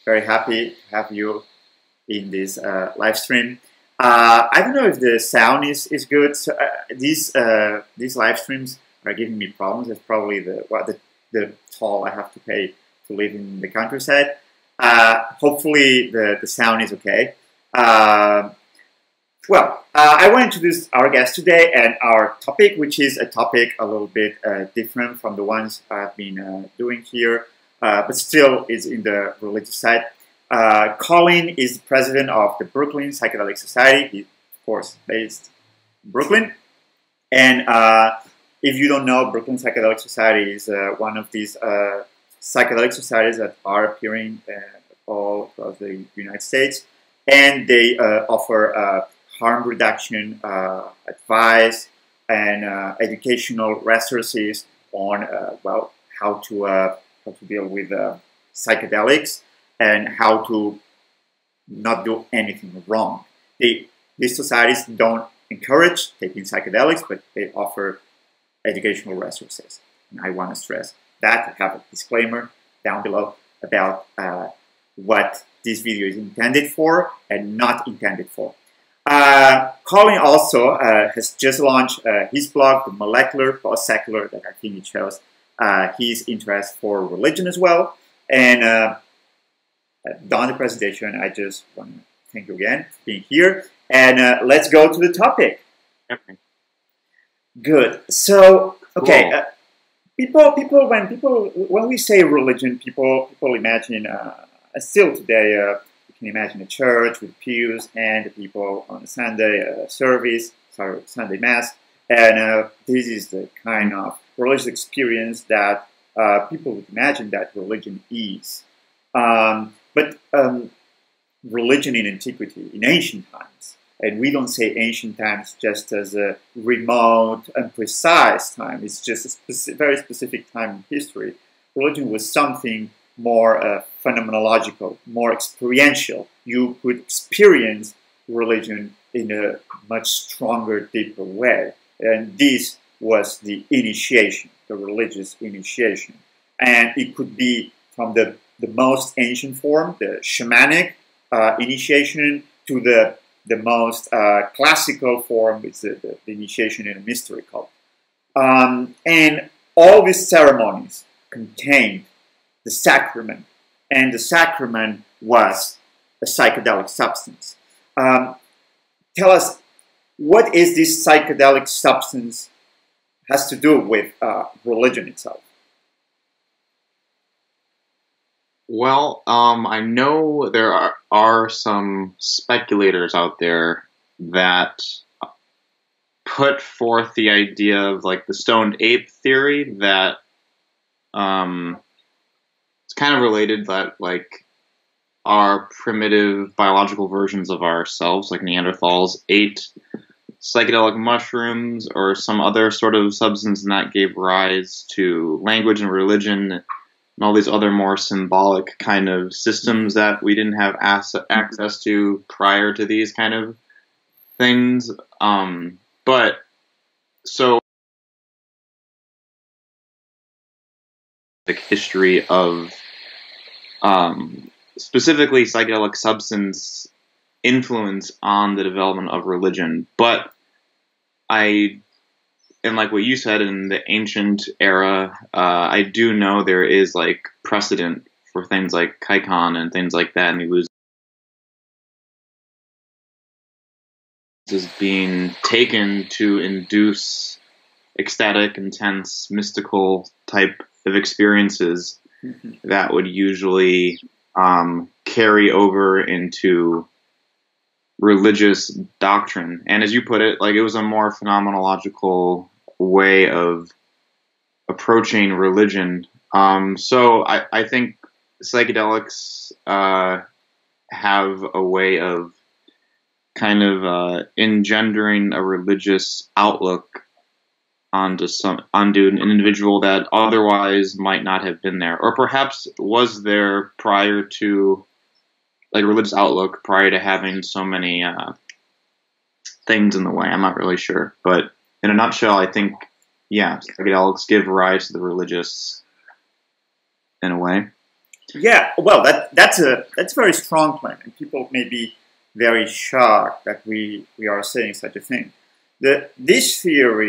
Very happy to have you in this live stream. I don't know if the sound is good. So, these live streams are giving me problems. It's probably the toll I have to pay to live in the countryside. Hopefully the sound is okay. I want to introduce our guest today and our topic, which is a topic a little bit different from the ones I've been doing here, but still is in the religious side. Colin is president of the Brooklyn Psychedelic Society. He's, of course, based in Brooklyn. And if you don't know, Brooklyn Psychedelic Society is one of these psychedelic societies that are appearing all across the United States. And they offer harm reduction advice and educational resources on how to deal with psychedelics and how to not do anything wrong. These societies don't encourage taking psychedelics, but they offer educational resources. And I want to stress that. I have a disclaimer down below about what this video is intended for and not intended for. Colin also has just launched his blog, The Molecular Post-Secular, that I think it shows his interest for religion as well. And done the presentation. I just want to thank you again for being here. And let's go to the topic. Okay. Good. So, okay, Cool. when we say religion, people imagine still today. You can imagine a church with pews and the people on a Sunday Sunday Mass, and this is the kind of religious experience that people would imagine that religion is. But religion in antiquity, in ancient times, and we don't say ancient times just as a remote and precise time, it's just a very specific time in history. Religion was something more phenomenological, more experiential. You could experience religion in a much stronger, deeper way. And this was the initiation, the religious initiation. And it could be from the most ancient form, the shamanic initiation, to the most classical form, it's the initiation in a mystery cult. And all these ceremonies contained the sacrament, and the sacrament was a psychedelic substance. Tell us, what is this psychedelic substance has to do with religion itself? Well, I know there are some speculators out there that put forth the idea of like the stoned ape theory that it's kind of related, that like our primitive biological versions of ourselves, like Neanderthals, ate psychedelic mushrooms or some other sort of substance, and that gave rise to language and religion and all these other more symbolic kind of systems that we didn't have access to prior to these kind of things. But so the history of specifically psychedelic substance influence on the development of religion. But and like what you said, in the ancient era, I do know there is like precedent for things like Kaikon and things like that, and he was being taken to induce ecstatic, intense, mystical type of experiences that would usually carry over into religious doctrine. And as you put it, like, it was a more phenomenological way of approaching religion. So I think psychedelics have a way of kind of engendering a religious outlook onto an individual that otherwise might not have been there, or perhaps was there prior to, like, religious outlook prior to having so many things in the way. I'm not really sure, but in a nutshell, I think, yeah, psychedelics give rise to the religious in a way. Yeah, well, that's a very strong claim, and people may be very shocked that we are saying such a thing. This theory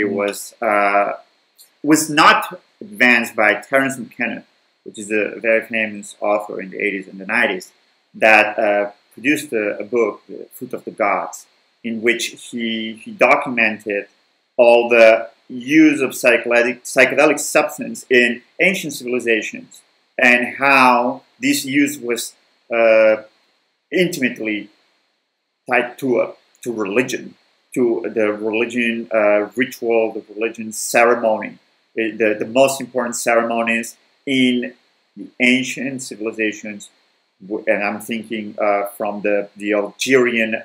was not advanced by Terence McKenna, which is a very famous author in the 80s and the 90s, that produced a book, The Fruit of the Gods, in which he documented all the use of psychedelic substance in ancient civilizations and how this use was intimately tied to religion, to the religion ritual, the religion ceremony, the most important ceremonies in the ancient civilizations. And I'm thinking from the Algerian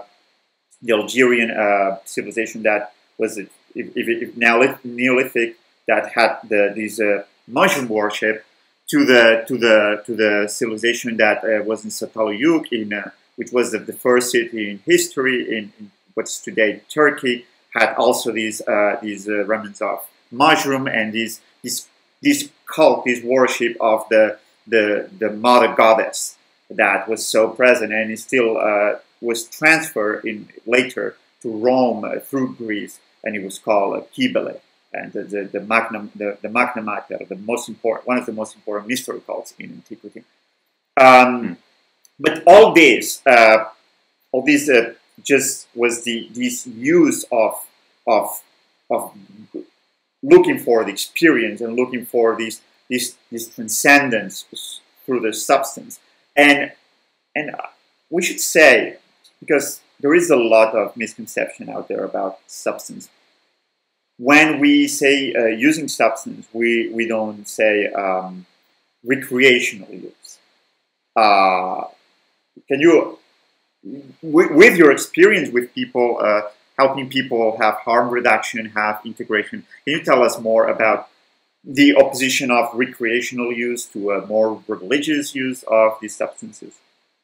civilization that was Neolithic, that had these mushroom worship, to the civilization that was in Çatalhöyük, which was the first city in history in what's today Turkey, had also these remnants of mushroom and this cult, this worship of the mother goddess that was so present, and it still was transferred later to Rome through Greece, and it was called Cybele, and the Magna Mater, one of the most important mystery cults in antiquity. But all this just was this use of looking for the experience and looking for this transcendence through the substance, and we should say, because there is a lot of misconception out there about substance. When we say using substance, we don't say recreational use. Can you, with your experience with people, helping people have harm reduction, have integration, can you tell us more about the opposition of recreational use to a more religious use of these substances?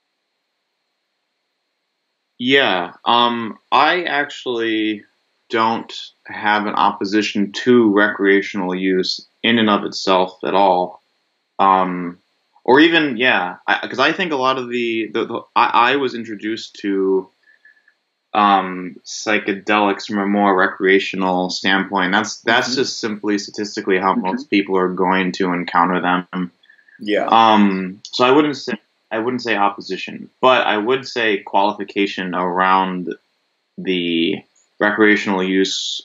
Yeah, I actually don't have an opposition to recreational use in and of itself at all. Or even, yeah, because I think a lot of I was introduced to psychedelics from a more recreational standpoint. That's just simply statistically how most people are going to encounter them. Yeah. So I wouldn't say opposition, but I would say qualification around the recreational use.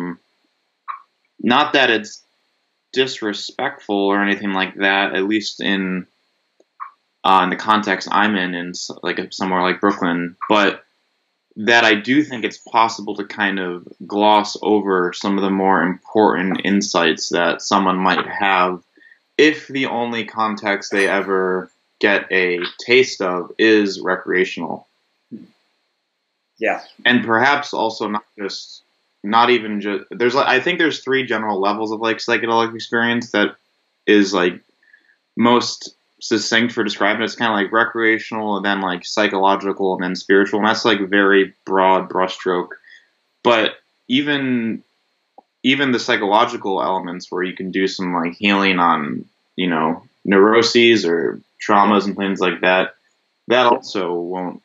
Not that it's disrespectful or anything like that, at least in the context I'm in like somewhere like Brooklyn, but that I do think it's possible to kind of gloss over some of the more important insights that someone might have if the only context they ever get a taste of is recreational. Yeah. And perhaps also not even just I think there's three general levels of like psychedelic experience that is like most succinct for describing it. It's kind of like recreational, and then like psychological, and then spiritual, and that's like very broad brushstroke. But even the psychological elements where you can do some like healing on, neuroses or traumas and things like that, that also won't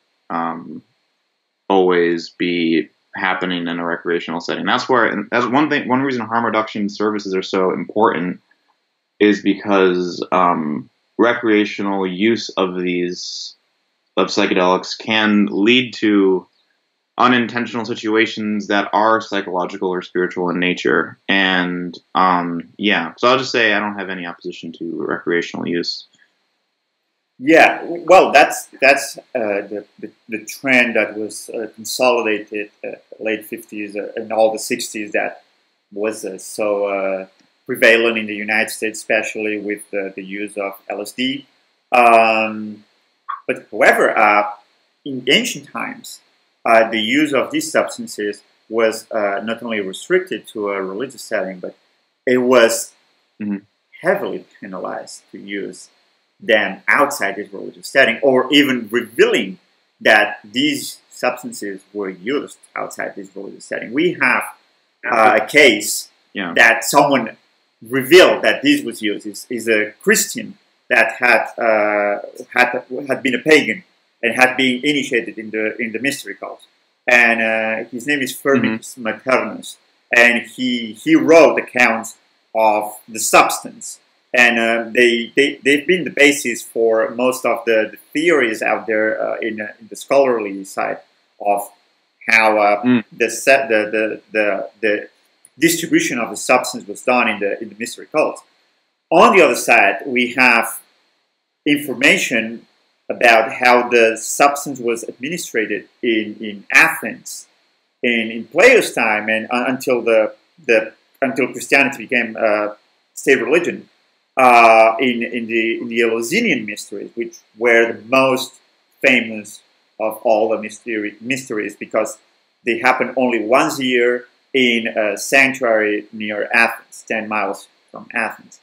always be happening in a recreational setting. That's one reason harm reduction services are so important, is because recreational use of psychedelics can lead to unintentional situations that are psychological or spiritual in nature. And so I'll just say I don't have any opposition to recreational use. Yeah, well, that's the trend that was consolidated late 50s and all the 60s, that was so prevalent in the United States, especially with the use of LSD. But however, in ancient times, the use of these substances was not only restricted to a religious setting, but it was heavily penalized to use them outside this religious setting, or even revealing that these substances were used outside this religious setting. We have a case that someone revealed that this was used. Is a Christian that had been a pagan and had been initiated in the mystery cult. And his name is Firmicus Maternus, and he wrote accounts of the substance, and they've been the basis for most of the theories out there in the scholarly side of how the distribution of the substance was done in the mystery cult. On the other side, we have information about how the substance was administered in Athens in Plato's time, and until until Christianity became a state religion, in the Eleusinian mysteries, which were the most famous of all the mysteries, because they happen only once a year in a sanctuary near Athens, 10 miles from Athens.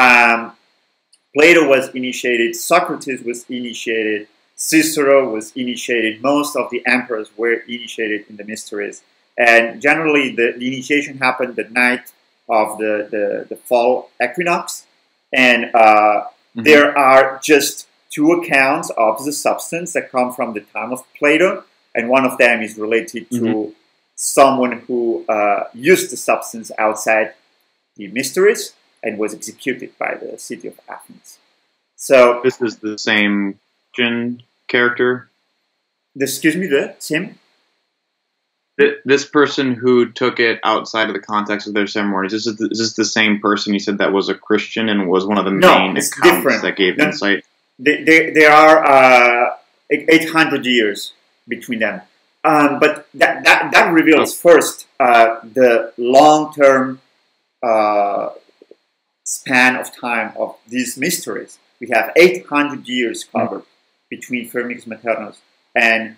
Plato was initiated, Socrates was initiated, Cicero was initiated, most of the emperors were initiated in the mysteries. And generally the initiation happened the night of the fall equinox. And there are just two accounts of the substance that come from the time of Plato, and one of them is related to someone who used the substance outside the mysteries and was executed by the city of Athens. So this is the same Jin character? Excuse me, the same? This person who took it outside of the context of their ceremony, is this the same person you said that was a Christian and was one of the main accounts that gave insight? There are 800 years between them. But that reveals first the long-term span of time of these mysteries. We have 800 years covered between Firmicus Maternus and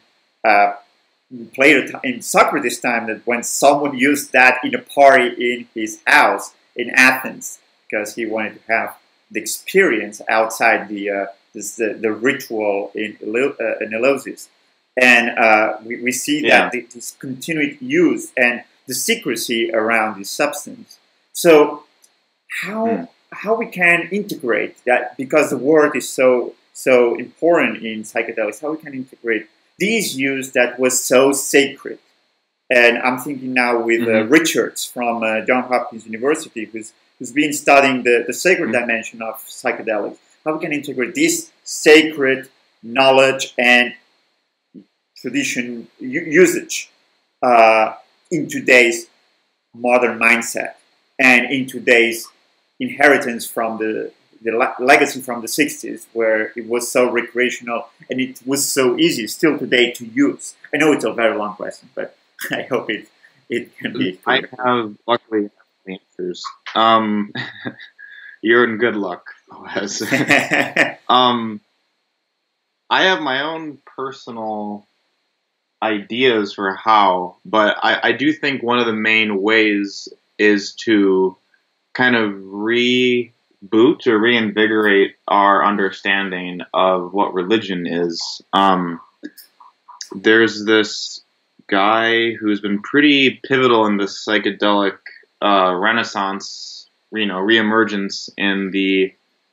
Plato in Socrates' time, that when someone used that in a party in his house in Athens, because he wanted to have the experience outside the ritual in Eleusis. And we see that this continued use and the secrecy around this substance. So how we can integrate that, because the word is so important in psychedelics, how we can integrate these use that was so sacred. And I'm thinking now with Richards from Johns Hopkins University, who's been studying the sacred dimension of psychedelics. How we can integrate this sacred knowledge and tradition usage in today's modern mindset and in today's inheritance from the legacy from the 60s, where it was so recreational and it was so easy still today to use. I know it's a very long question, but I hope it can be clear. I have, luckily, answers. You're in good luck, Wes. I have my own personal ideas for how, but I do think one of the main ways is to kind of reboot or reinvigorate our understanding of what religion is. There's this guy who's been pretty pivotal in the psychedelic renaissance, reemergence in the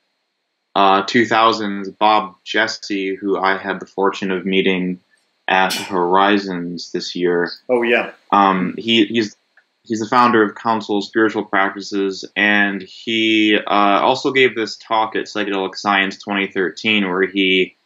2000s, Bob Jesse, who I had the fortune of meeting at Horizons this year. Oh yeah. He's the founder of Council Spiritual Practices, and he also gave this talk at Psychedelic Science 2013, where he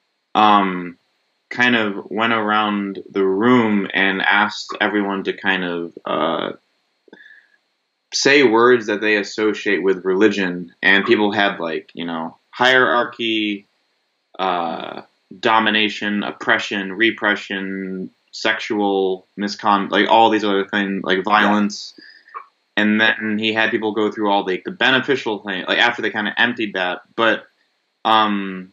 kind of went around the room and asked everyone to kind of say words that they associate with religion, and people had hierarchy, domination, oppression, repression, sexual misconduct, all these other things, violence. And then he had people go through all the beneficial things, after they kind of emptied that. But I'm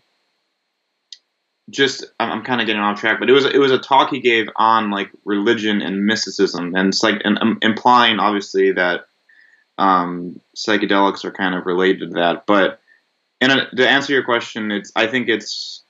kind of getting off track, but it was a talk he gave on religion and mysticism, and implying obviously that psychedelics are kind of related to that. But to answer your question, I think it's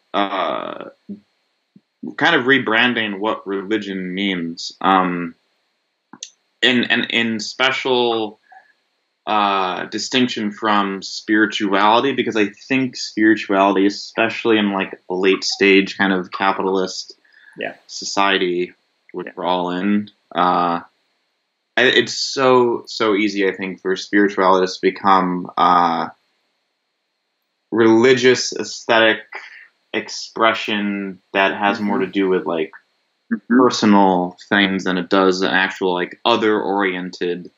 kind of rebranding what religion means, in special distinction from spirituality, because I think spirituality, especially in like a late stage kind of capitalist society, which we're all in, it's so easy, I think, for spiritualists to become religious aesthetic expression that has more to do with like personal things than it does an actual like other oriented.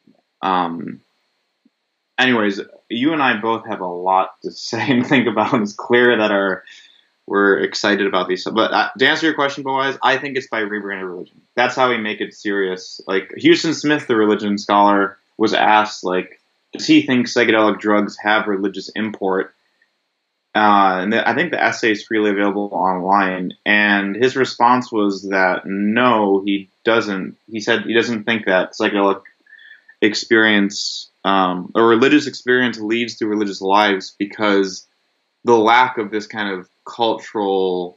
Anyways, you and I both have a lot to say and think about. It's clear that we're excited about these. But to answer your question, Boaz, I think it's by rebranding religion. That's how we make it serious. Like Houston Smith, the religion scholar, was asked, like, does he think psychedelic drugs have religious import? And I think the essay is freely available online. And his response was that no, he doesn't. He said he doesn't think that psychedelic experience, a religious experience, leads to religious lives because the lack of this kind of cultural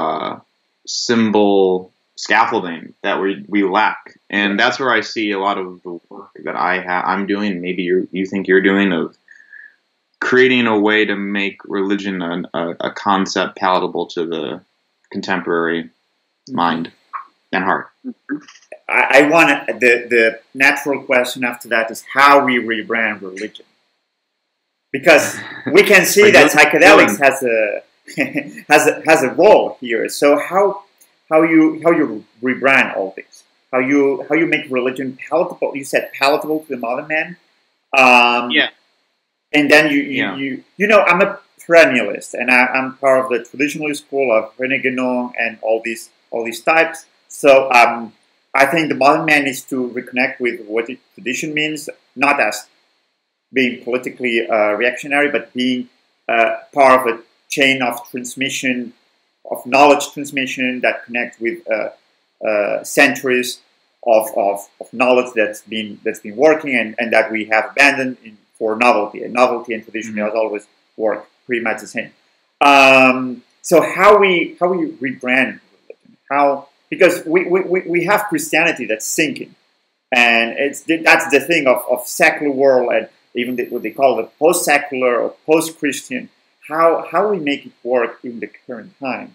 symbol scaffolding that we lack. And that's where I see a lot of the work that I'm doing, maybe you think you're doing, of creating a way to make religion a concept palatable to the contemporary mind and heart. I want the natural question after that is how we rebrand religion, because we can see that psychedelics has a role here. So how you rebrand all this? How you make religion palatable? You said palatable to the modern man. And then you know, I'm a perennialist, and I'm part of the traditionalist school of René Guénon and all these types. So I think the modern man needs to reconnect with what tradition means, not as being politically reactionary, but being part of a chain of transmission, of knowledge transmission that connects with centuries of knowledge that's been working and that we have abandoned for novelty. And novelty and tradition has always worked pretty much the same. So how we rebrand religion? Because we have Christianity that's sinking, and that's the thing of secular world, and even what they call the post-secular or post-Christian. How we make it work in the current time?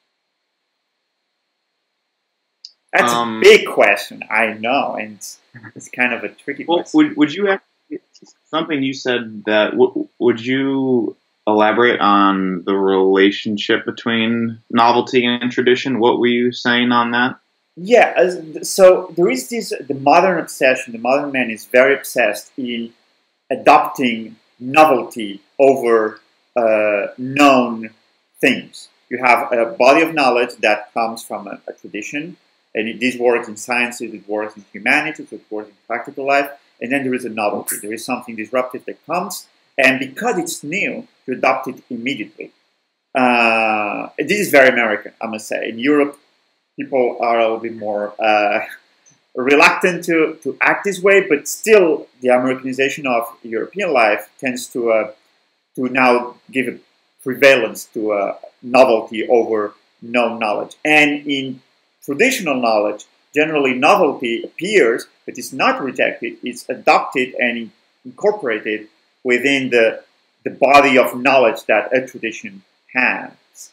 That's a big question, I know, and it's kind of a tricky question. Would you actually, something you said that would you elaborate on the relationship between novelty and tradition? What were you saying on that? Yeah, so there is the modern obsession. The modern man is very obsessed in adopting novelty over known things. You have a body of knowledge that comes from a tradition, and this works in sciences, it works in humanities, it works in practical life, and then there is a novelty. There is something disruptive that comes, and because it's new, you adopt it immediately. This is very American, I must say. In Europe, people are a little bit more reluctant to act this way, but still the Americanization of European life tends to now give a prevalence to novelty over known knowledge. And in traditional knowledge, generally novelty appears, but it's not rejected, it's adopted and incorporated within the body of knowledge that a tradition has.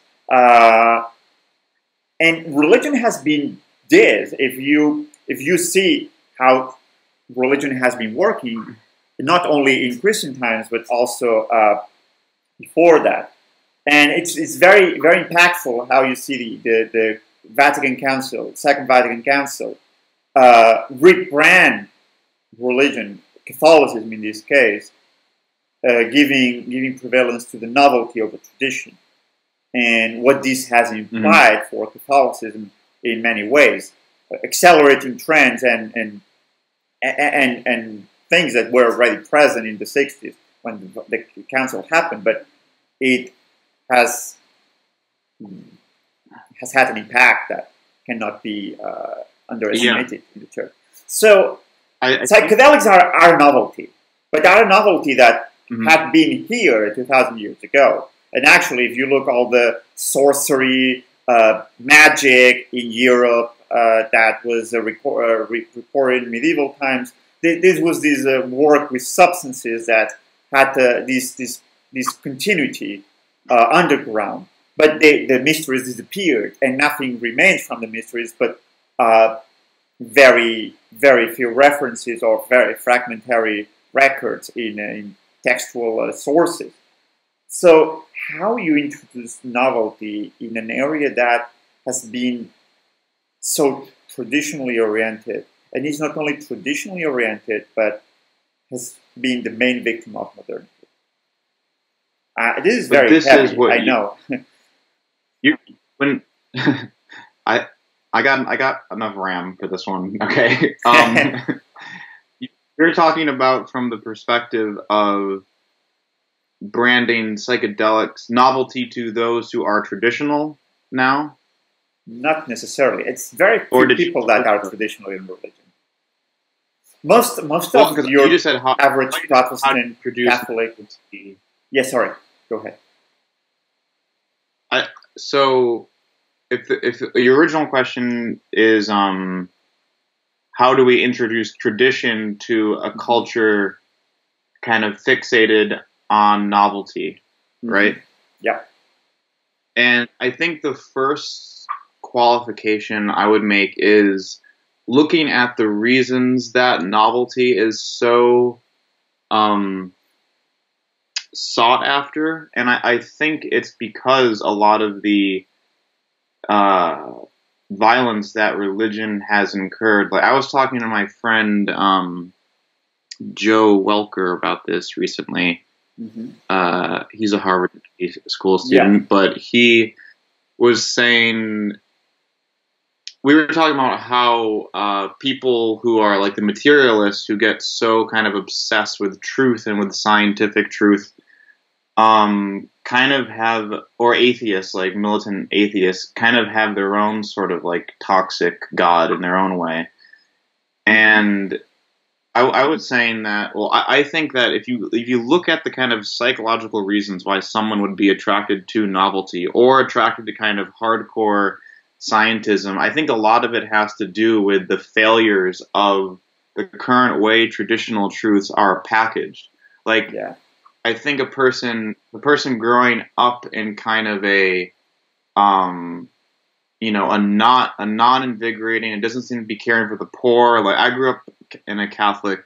And religion has been this. If you see how religion has been working, not only in Christian times, but also before that. And it's very, very impactful how you see the Vatican Council, Second Vatican Council, rebrand religion, Catholicism in this case, giving prevalence to the novelty of a tradition, and what this has implied for Catholicism in many ways, accelerating trends and things that were already present in the 60s when the council happened, but it has had an impact that cannot be underestimated in the church. So psychedelics are a novelty, but they are a novelty that had been here 2,000 years ago. And actually, if you look all the sorcery, magic in Europe that was reported in medieval times, this was this work with substances that had this continuity underground, but the mysteries disappeared and nothing remained from the mysteries, but very few references or very fragmentary records in textual sources. So how you introduce novelty in an area that has been so traditionally oriented, and is not only traditionally oriented, but has been the main victim of modernity. This is very heavy, I know. I got enough RAM for this one. Okay, you're talking about from the perspective of branding psychedelics novelty to those who are traditional now. Not necessarily. It's very few people that are traditional in religion. Most of your you just said average Protestant Catholic. Yeah, sorry. Go ahead. So, if your original question is how do we introduce tradition to a culture kind of fixated on novelty, right? Yeah. And I think the first qualification I would make is looking at the reasons that novelty is so sought after, and I think it's because a lot of the violence that religion has incurred. Like I was talking to my friend Joe Welker about this recently. He's a Harvard school student, but he was saying, we were talking about how people who are like the materialists who get so kind of obsessed with truth and with scientific truth kind of have, or atheists, like militant atheists, kind of have their own sort of like toxic God in their own way. And I was saying that, well, I think that if you look at the kind of psychological reasons why someone would be attracted to novelty or attracted to kind of hardcore scientism, I think a lot of it has to do with the failures of the current way traditional truths are packaged. Like, I think the person growing up in kind of a non-invigorating, it doesn't seem to be caring for the poor. Like I grew up in a Catholic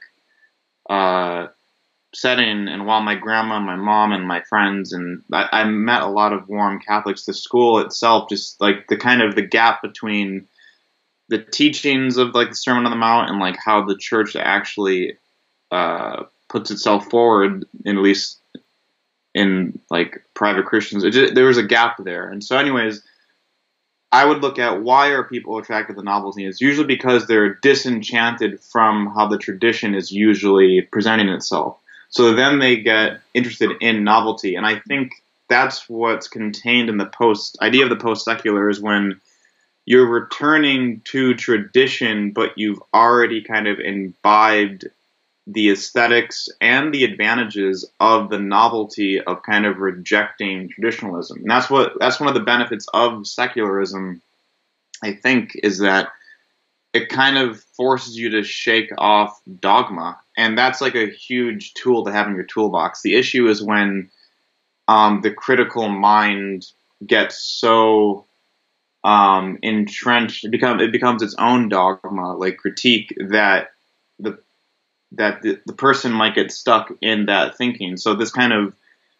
setting, and while my grandma, my mom, and my friends, and I met a lot of warm Catholics, the school itself, just like the kind of the gap between the teachings of like the Sermon on the Mount and like how the church actually puts itself forward, at least in like private Christians, there was a gap there. And so anyways, I would look at why are people attracted to novelty. It's usually because they're disenchanted from how the tradition is usually presenting itself. So then they get interested in novelty. And I think that's what's contained in the idea of the post-secular is when you're returning to tradition, but you've already kind of imbibed the aesthetics and the advantages of the novelty of kind of rejecting traditionalism. And that's one of the benefits of secularism, I think, is that it kind of forces you to shake off dogma. And that's like a huge tool to have in your toolbox. The issue is when the critical mind gets so entrenched, it becomes its own dogma, like critique, that the person might get stuck in that thinking. So this kind of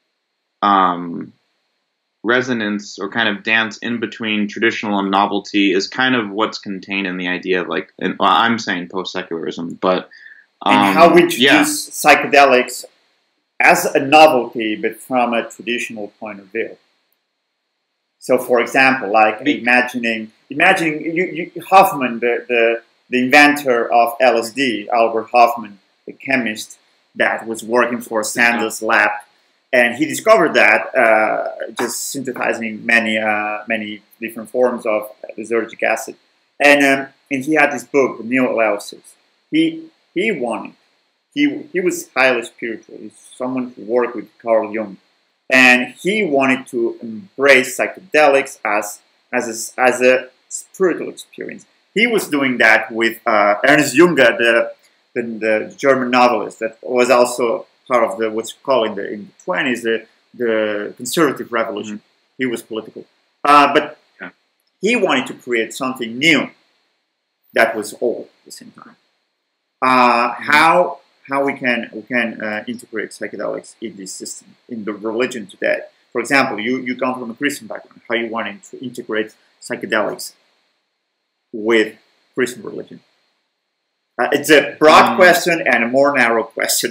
resonance or kind of dance in between traditional and novelty is kind of what's contained in the idea of like, I'm saying post-secularism, but and how we introduce psychedelics as a novelty, but from a traditional point of view. So, for example, like imagining Hoffman, the inventor of LSD, Albert Hoffman, the chemist that was working for Sandel's lab, and he discovered that just synthesizing many different forms of lysergic acid, and he had this book, Neo-Eleusis. He was highly spiritual. He's someone who worked with Carl Jung, and he wanted to embrace psychedelics as a spiritual experience. He was doing that with Ernst Junger, the German novelist that was also part of the what's called in the 20s the conservative revolution. He was political, but he wanted to create something new that was old at the same time. How we can integrate psychedelics in this system, in the religion today? For example, you come from a Christian background. How you want to integrate psychedelics with Christian religion? It's a broad question and a more narrow question.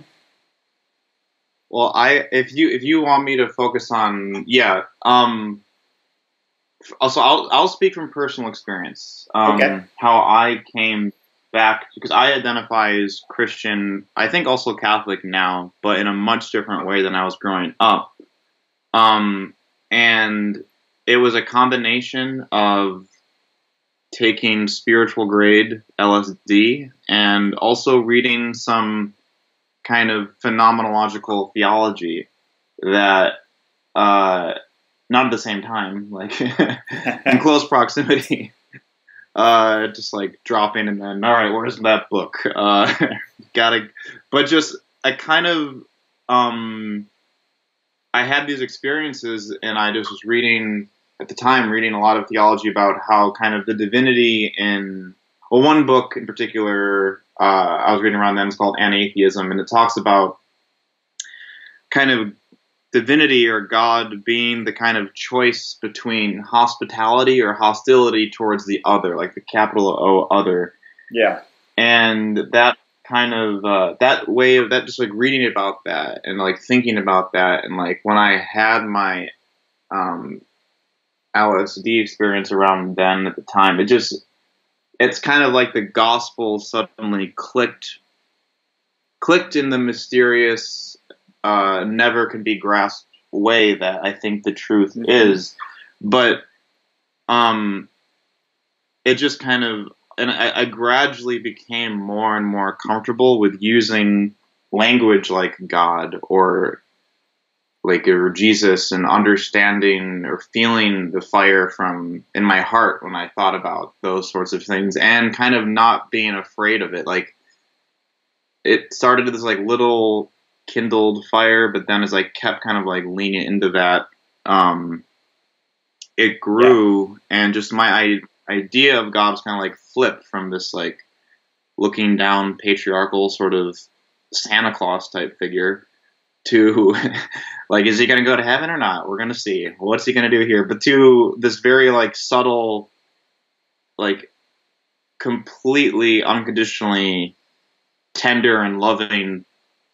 Well, if you want me to focus on, also I'll speak from personal experience. Okay. How I came back, because I identify as Christian, I think also Catholic now, but in a much different way than I was growing up. And it was a combination of taking spiritual grade LSD and also reading some kind of phenomenological theology that, not at the same time, like in close proximity, just like dropping and then, all right, where's that book? But just I kind of, I had these experiences and I just was reading a lot of theology about how kind of the divinity in, well, one book in particular I was reading around then, it's called Anatheism, and it talks about kind of divinity or God being the kind of choice between hospitality or hostility towards the other, like the capital O, other. Yeah. And that kind of, that way of that, just like reading about that and like thinking about that, and like when I had my LSD experience around then at the time, it's kind of like the gospel suddenly clicked in the mysterious, never can be grasped way that I think the truth is. But it just kind of, and I gradually became more and more comfortable with using language like God or Jesus, and understanding or feeling the fire from in my heart when I thought about those sorts of things, and kind of not being afraid of it. Like, it started as like little kindled fire, but then as I kept kind of like leaning into that, it grew, and just my idea of God was kind of like flipped from this like looking down patriarchal sort of Santa Claus type figure to like, is he going to go to heaven or not? We're going to see. What's he going to do here? But to this very like subtle, like completely unconditionally tender and loving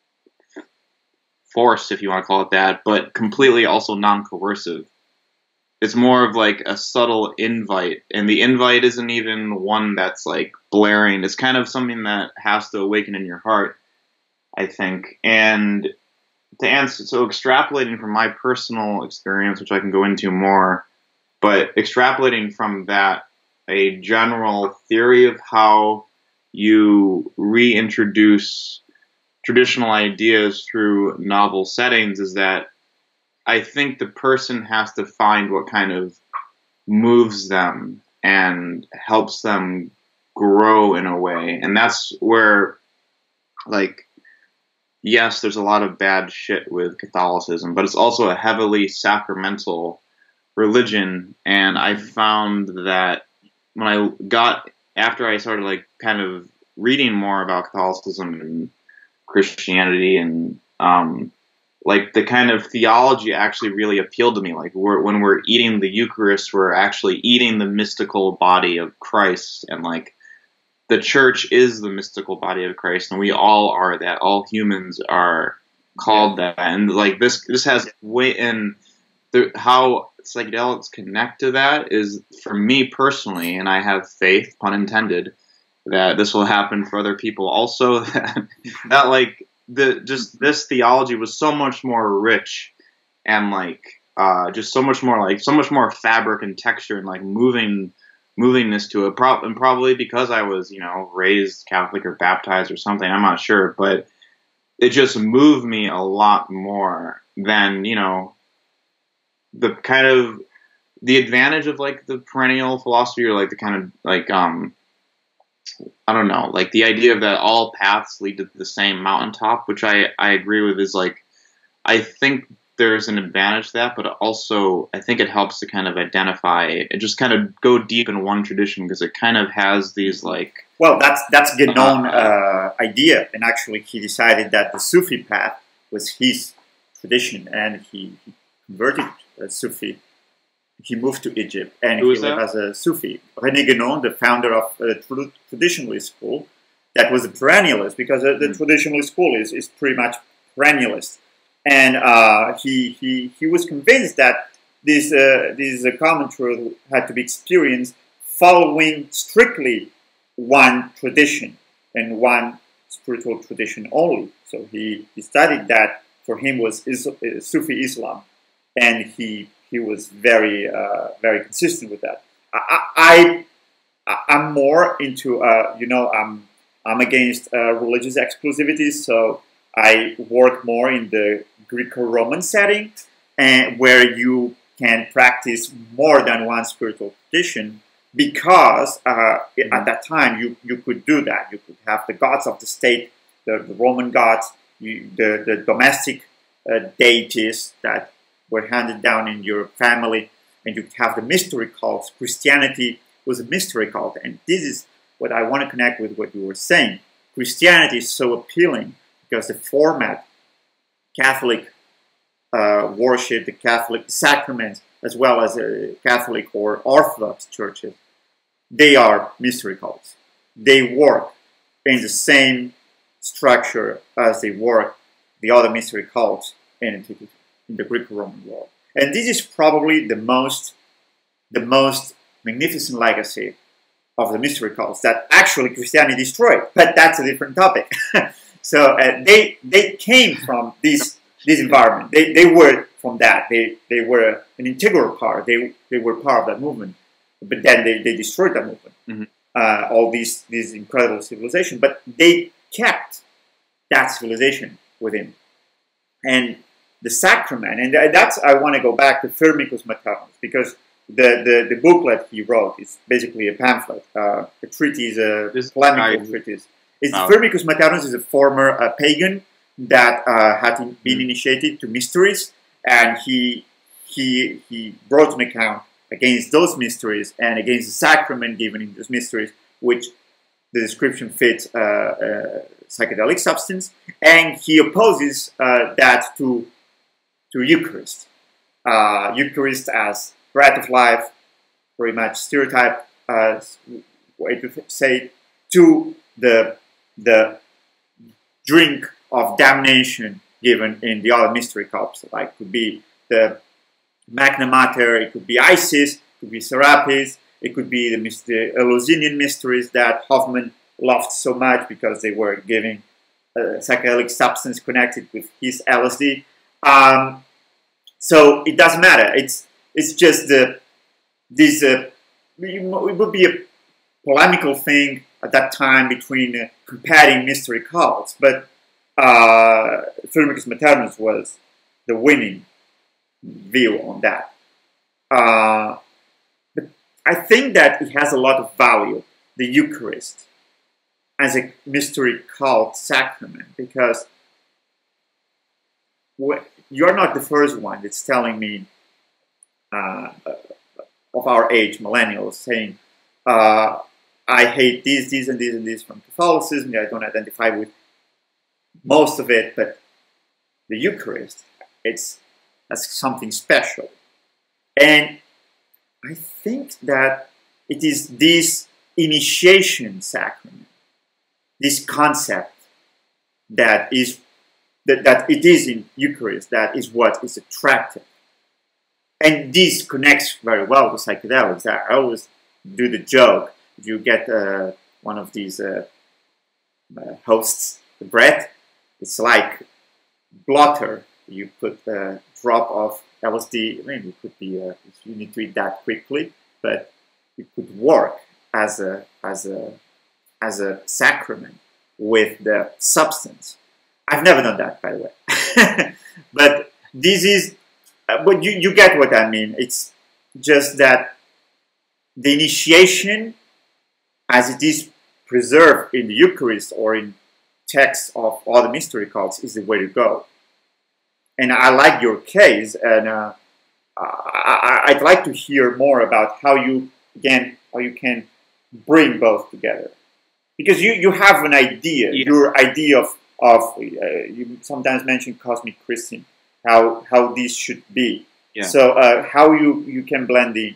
force, if you want to call it that, but completely also non-coercive. It's more of like a subtle invite, and the invite isn't even one that's like blaring. It's kind of something that has to awaken in your heart, I think. And to answer, so extrapolating from my personal experience, which I can go into more, but extrapolating from that, a general theory of how you reintroduce traditional ideas through novel settings is that I think the person has to find what kind of moves them and helps them grow in a way. And that's where, like, yes, there's a lot of bad shit with Catholicism, but it's also a heavily sacramental religion. And I found that after I started like kind of reading more about Catholicism and Christianity, and like the kind of theology actually really appealed to me. Like when we're eating the Eucharist, we're actually eating the mystical body of Christ, and like the church is the mystical body of Christ, and we all are that. All humans are called that, and like this has way in how psychedelics connect to that is, for me personally, and I have faith, pun intended, that this will happen for other people also. That like this theology was so much more rich, and like just so much more fabric and texture, and like movingness to it. And probably because I was, raised Catholic or baptized or something, I'm not sure, but it just moved me a lot more than, the kind of the advantage of like the perennial philosophy, or like the kind of like I don't know, like the idea of that all paths lead to the same mountaintop, which I agree with, is like, I think there's an advantage to that, but also I think it helps to kind of identify and just kind of go deep in one tradition, because it kind of has these like... Well, that's Guénon idea, and actually he decided that the Sufi path was his tradition, and he converted Sufi. He moved to Egypt, and he lived as a Sufi. René Guénon, the founder of the traditionalist school, that was a perennialist, because the traditionalist school is pretty much perennialist. And he was convinced that this common truth had to be experienced following strictly one tradition and one spiritual tradition only. So he studied that. For him was Sufi Islam, and he was very very consistent with that. I'm more into I'm against religious exclusivity, so I work more in the Greco-Roman setting, and where you can practice more than one spiritual tradition, because at that time you could do that. You could have the gods of the state, the Roman gods, the domestic deities that were handed down in your family, and you have the mystery cults. Christianity was a mystery cult, and this is what I want to connect with what you were saying. Christianity is so appealing because the format, Catholic worship, the Catholic sacraments, as well as Catholic or Orthodox churches, they are mystery cults. They work in the same structure as they work the other mystery cults in antiquity, in the Greco-Roman world. And this is probably the most magnificent legacy of the mystery cults that actually Christianity destroyed. But that's a different topic. So they came from this environment. They were from that. They were an integral part. They were part of that movement. But then they destroyed that movement. All these incredible civilization. But they kept that civilization within. And the sacrament, and that's, I want to go back to Firmicus Maternus, because the booklet he wrote is basically a pamphlet, a treatise, a polemical treatise. Firmicus Maternus is a former pagan that had been initiated to mysteries, and he wrote an account against those mysteries and against the sacrament given in those mysteries, which the description fits psychedelic substance, and he opposes that to Eucharist. Eucharist as bread of life, very much stereotype way to say, to the drink of damnation given in the other mystery cults. Like, could be the Magna Mater, it could be Isis, it could be Serapis, it could be the Eleusinian mysteries that Hoffman loved so much because they were giving psychedelic substance connected with his LSD. So it doesn't matter. It's just it would be a polemical thing at that time between comparing mystery cults, but Firmicus Maternus was the winning view on that. But I think that it has a lot of value, the Eucharist, as a mystery cult sacrament, because you're not the first one that's telling me of our age, millennials, saying, I hate this, this, and this, and this from Catholicism. I don't identify with most of it, but the Eucharist, that's something special. And I think that it is this initiation sacrament, this concept that it is in Eucharist, that is what is attractive. And this connects very well to psychedelics. I always do the joke. If you get one of these hosts, the bread, it's like blotter. You put a drop of LSD. I mean, it could be you need to eat that quickly, but it could work as a sacrament with the substance. I've never done that, by the way. But this is, but you get what I mean. It's just that the initiation, as it is preserved in the Eucharist or in texts of all the mystery cults is the way to go. And I like your case, and I'd like to hear more about how you can bring both together, because you have an idea, your idea of you sometimes mention cosmic Christian, how this should be. Yeah. So how you can blend in.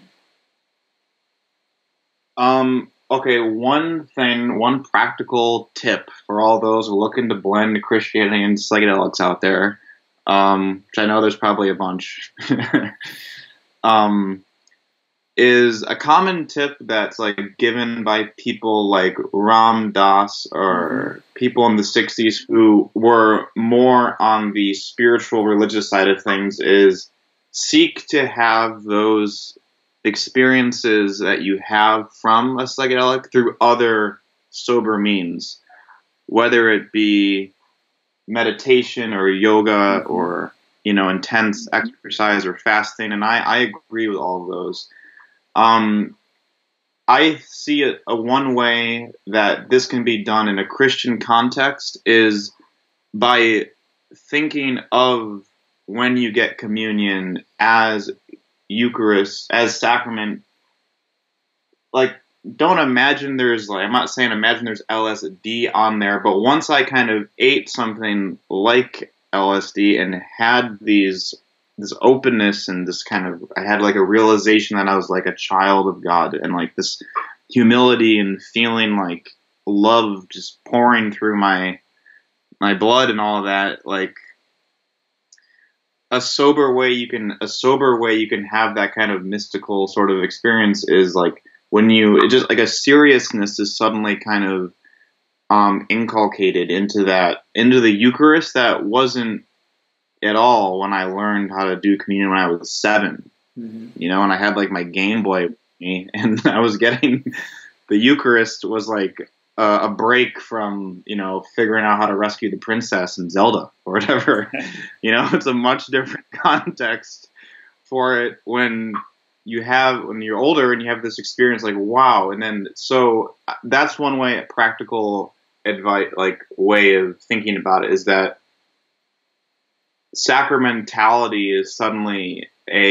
Okay, one practical tip for all those looking to blend Christianity and psychedelics out there, which I know there's probably a bunch, is a common tip that's like given by people like Ram Dass or people in the 60s who were more on the spiritual religious side of things, is seek to have those experiences that you have from a psychedelic through other sober means, whether it be meditation or yoga or, you know, intense exercise or fasting. And I agree with all of those. I see it a one way that this can be done in a Christian context is by thinking of when you get communion as Eucharist, as sacrament. Like, don't imagine there's, like, I'm not saying imagine there's LSD on there, but once I kind of ate something like LSD and had this openness and this kind of, I had like a realization that I was like a child of God, and like this humility and feeling like love just pouring through my blood and all of that. Like, a sober way you can have that kind of mystical sort of experience is like when it just like a seriousness is suddenly kind of inculcated into the Eucharist that wasn't at all when I learned how to do communion when I was 7. You know, and I had like my Game Boy with me, and I was getting the Eucharist was like a break from, you know, figuring out how to rescue the princess in Zelda or whatever. You know, it's a much different context for it when you're older and you have this experience like, wow. And then, so that's one way, a practical advice, like way of thinking about it, is that sacramentality is suddenly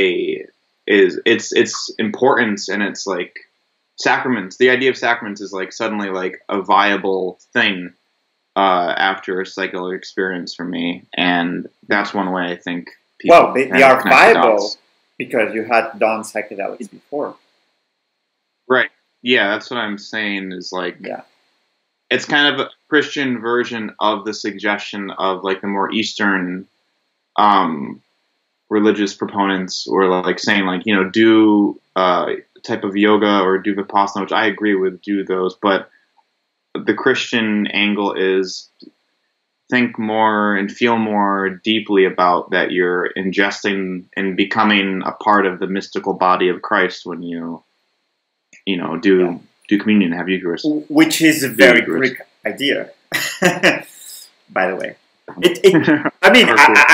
its importance, and it's like sacraments. The idea of sacraments is like suddenly like a viable thing after a psychedelic experience for me, and that's one way I think people. Well, they are viable because you had done psychedelics before, right? Yeah, that's what I'm saying. Is like, yeah, it's kind of a Christian version of the suggestion of like the more Eastern religious proponents, or like saying like, you know, do type of yoga or do Vipassana, which I agree with, do those, but the Christian angle is think more and feel more deeply about that you're ingesting and becoming a part of the mystical body of Christ when you know, do communion, have Eucharist. Which is a very Greek idea, by the way. I mean,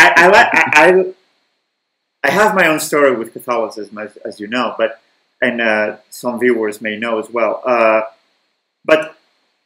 I have my own story with Catholicism, as you know, and some viewers may know as well. But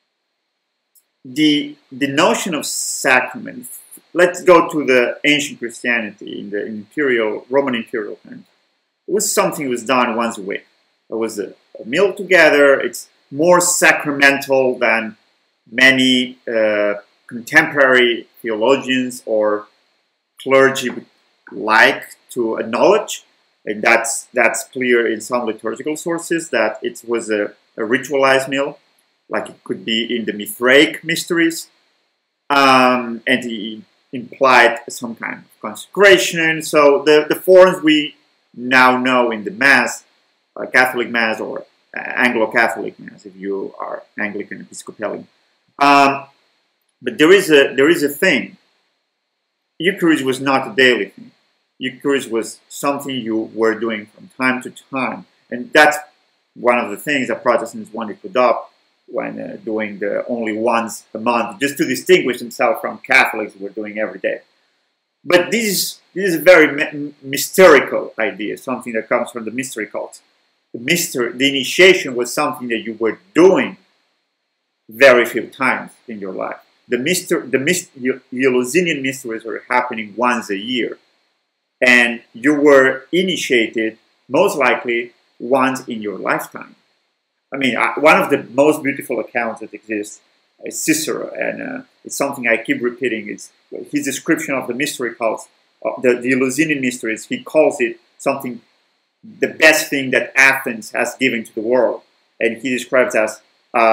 the notion of sacrament, let's go to the ancient Christianity in the Roman imperial times. It was something that was done once a week. It was a meal together. It's more sacramental than many contemporary theologians or clergy would like to acknowledge, and that's clear in some liturgical sources that it was a ritualized meal, like it could be in the Mithraic mysteries, and it implied some kind of consecration. So the forms we now know in the Mass, Catholic Mass or Anglo-Catholic Mass, if you are Anglican Episcopalian. But there is a thing. Eucharist was not a daily thing. Eucharist was something you were doing from time to time, and that's one of the things that Protestants wanted to adopt when doing the only once a month, just to distinguish themselves from Catholics who were doing every day. But this is a very mystical idea, something that comes from the mystery cult. The initiation was something that you were doing very few times in your life. The Eleusinian mysteries are happening once a year, and you were initiated most likely once in your lifetime. I mean, one of the most beautiful accounts that exists is Cicero, and it's something I keep repeating. It's his description of the mystery cults, the Eleusinian mysteries. He calls it something, the best thing that Athens has given to the world, and he describes as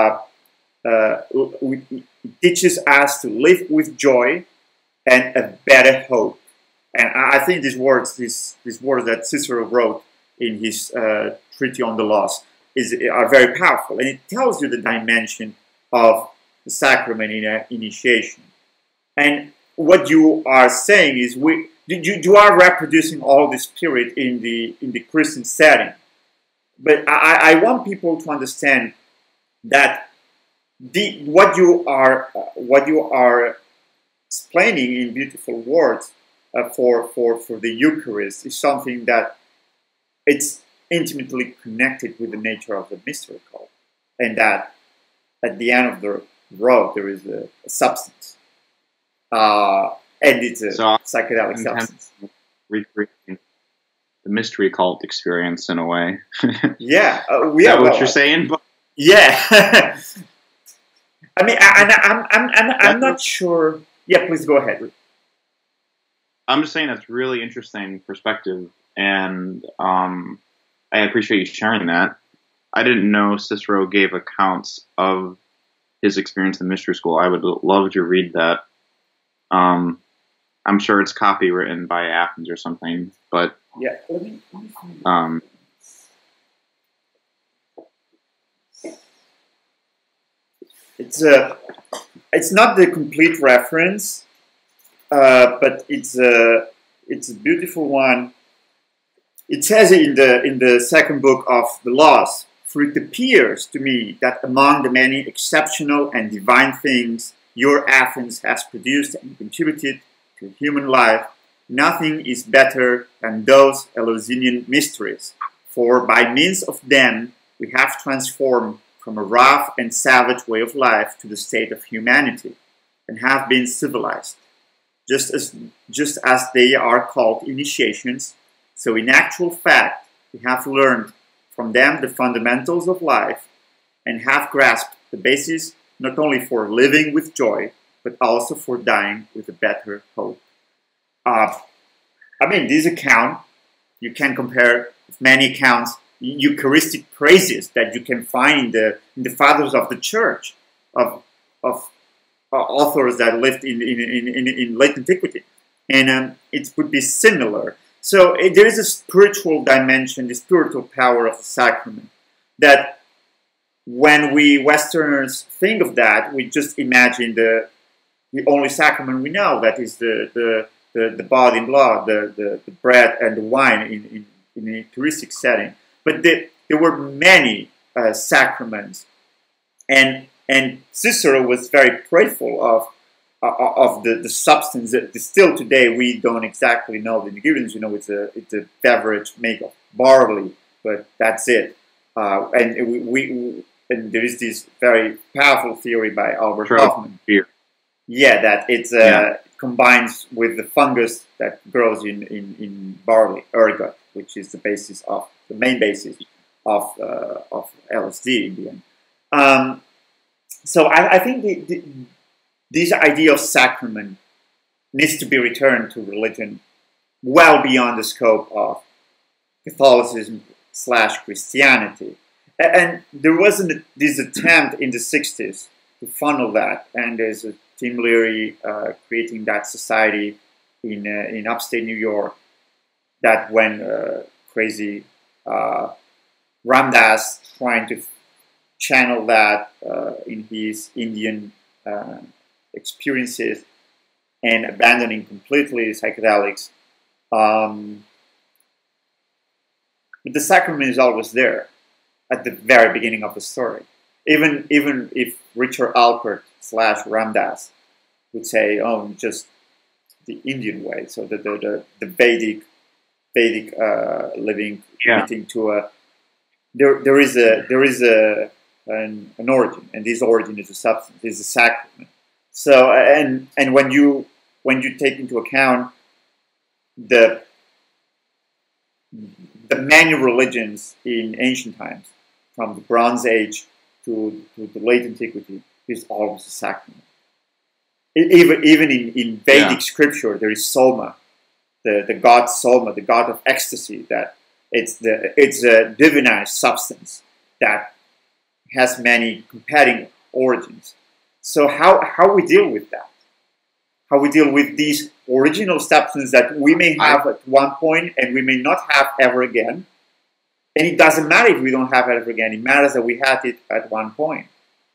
it teaches us to live with joy and a better hope. And I think these words that Cicero wrote in his treatise on the laws are very powerful, and it tells you the dimension of the sacrament in initiation. And what you are saying is you are reproducing all this spirit in the Christian setting. But I want people to understand that what you are explaining in beautiful words for the Eucharist is something that it's intimately connected with the nature of the mystery cult, and that at the end of the road there is a substance, and it's a psychedelic substance. Recreating the mystery cult experience in a way. Yeah, is that what you're saying? Yeah. I mean, I'm not sure. Yeah, please go ahead. I'm just saying that's really interesting perspective, and I appreciate you sharing that. I didn't know Cicero gave accounts of his experience in mystery school. I would love to read that. I'm sure it's copywritten by Athens or something, but yeah. It's not the complete reference, but it's a beautiful one. It says in the second book of the Laws, "For it appears to me that among the many exceptional and divine things your Athens has produced and contributed to human life, nothing is better than those Eleusinian mysteries. For by means of them we have transformed from a rough and savage way of life to the state of humanity, and have been civilized. Just as they are called initiations, so in actual fact we have learned from them the fundamentals of life, and have grasped the basis not only for living with joy, but also for dying with a better hope." I mean, this account, you can compare with many accounts, Eucharistic praises that you can find in the fathers of the church, of authors that lived in late antiquity, and it would be similar. So there is a spiritual dimension, the spiritual power of the sacrament, that when we Westerners think of that, we just imagine the only sacrament we know, that is the body and blood, the bread and the wine in a Eucharistic setting. But there were many sacraments, and Cicero was very grateful of the substance that still today we don't exactly know the ingredients. You know, it's a beverage made of barley, but that's it. And there is this very powerful theory by Albert Hofmann. Beer. Yeah, that it combines with the fungus that grows in barley, ergot, which is the main basis of LSD in the end. So I think this idea of sacrament needs to be returned to religion well beyond the scope of Catholicism / Christianity. And there wasn't this attempt in the 60s to funnel that, and there's a Tim Leary creating that society in upstate New York that went crazy. Ramdas trying to channel that in his Indian experiences and abandoning completely psychedelics. But the sacrament is always there at the very beginning of the story. Even if Richard Alpert / Ramdas would say, "Oh, just the Indian way," so the Vedic living, committing to a there is a an origin, and this origin is a substance, is a sacrament. So, and when you take into account the many religions in ancient times, from the Bronze Age to the late antiquity, is always a sacrament. Even in Vedic scripture, there is Soma, the god Soma, the god of ecstasy. That it's a divinized substance that has many competing origins. So how we deal with that? How we deal with these original substances that we may have at one point and we may not have ever again? And it doesn't matter if we don't have it ever again. It matters that we had it at one point.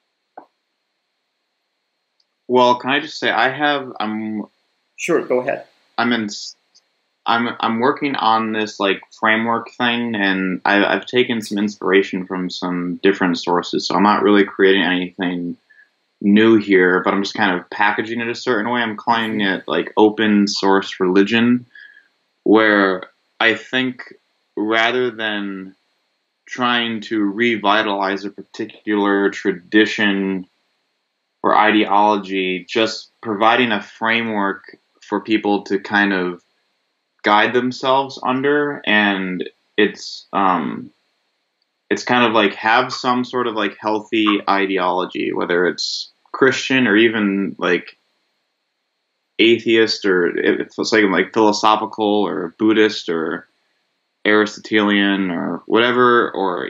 Well, can I just say I'm Sure, go ahead. I'm working on this like framework thing, and I've taken some inspiration from some different sources. So I'm not really creating anything new here, but I'm just kind of packaging it a certain way. I'm calling it like open source religion, where I think rather than trying to revitalize a particular tradition or ideology, just providing a framework for people to kind of guide themselves under, and it's kind of like have some sort of like healthy ideology, whether it's Christian or even like atheist, or if it's like philosophical or Buddhist or Aristotelian or whatever, or